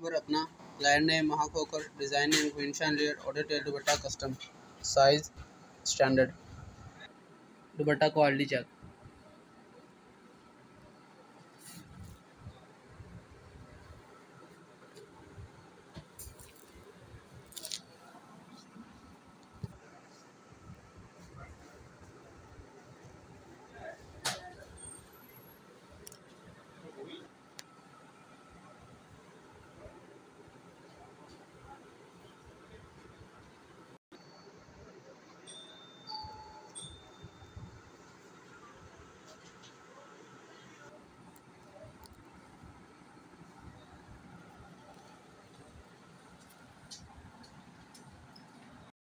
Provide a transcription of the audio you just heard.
पर अपना client name, महक होकर डिज़ाइन नेम, क्वींशन layer, order tail, dupatta custom size standard, dupatta quality check.